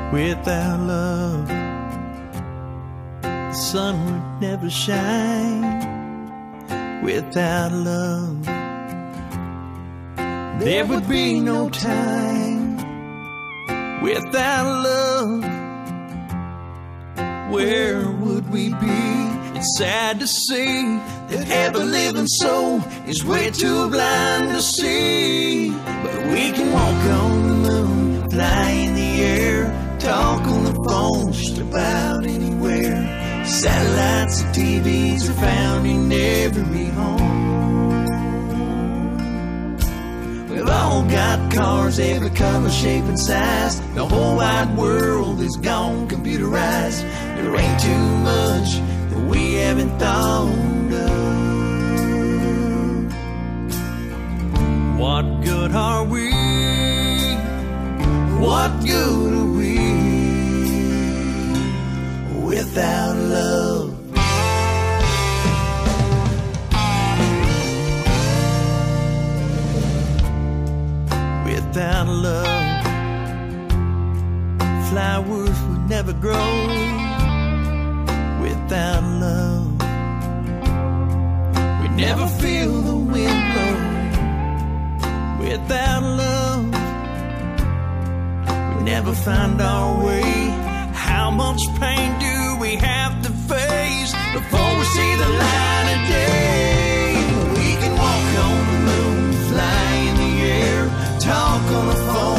Without love, the sun would never shine. Without love, there would be no time. Without love, where would we be? It's sad to see that every living soul is way too blind to see. But we can walk on the moon, fly in the air, talk on the phone just about anywhere. Satellites and TVs are found in every home. We've all got cars, every color, shape, and size. The whole wide world is gone computerized. There ain't too much that we haven't thought of. What good are we? What good are we without love? Without love, flowers would never grow. Without love, we never feel the wind blow. Without love, we never find our way. How much pain do we have to face before we see the light of day? We can walk on the moon, fly in the air, talk on the phone